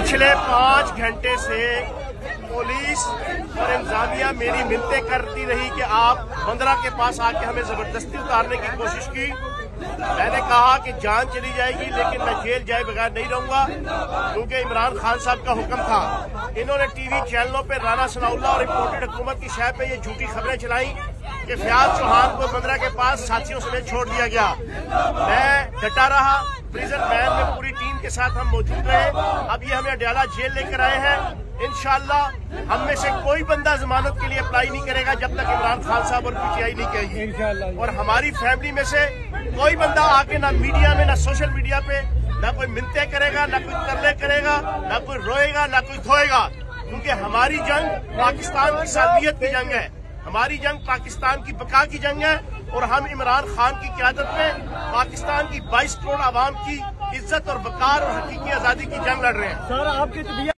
पिछले 5 घंटे से पुलिस और इंतजामिया मेरी मिन्नतें करती रही कि आप बंदरा के पास आके हमें जबरदस्ती उतारने की कोशिश की। मैंने कहा कि जान चली जाएगी लेकिन मैं जेल जाए बगैर नहीं रहूंगा, क्योंकि इमरान खान साहब का हुक्म था। इन्होंने टीवी चैनलों पे राना सनाउल्लाह और इम्पोर्टेड हुकूमत की शह पे ये झूठी खबरें चलाई कि फयाज चौहान को बंदरा के पास साथियों समेत छोड़ दिया गया। मैं डटा रहा, प्रिजन वैन में पूरी टीम के साथ हम मौजूद रहे। अब ये हमें अडयाला जेल लेकर आए हैं। इंशाअल्लाह हम में से कोई बंदा जमानत के लिए अप्लाई नहीं करेगा जब तक इमरान खान साहब और पीटीआई नहीं कहेगी। और हमारी फैमिली में से कोई बंदा आके ना मीडिया में ना सोशल मीडिया पे ना कोई मिन्नतें करेगा, ना कोई तरले करेगा, ना कोई रोएगा, ना कोई धोएगा, क्योंकि हमारी जंग पाकिस्तान की सालमियत की जंग है। हमारी जंग पाकिस्तान की बका की जंग है और हम इमरान खान की क़यादत में पाकिस्तान की 22 करोड़ आवाम की इज्जत और वकार और हकीकी आज़ादी की जंग लड़ रहे हैं। सर आपके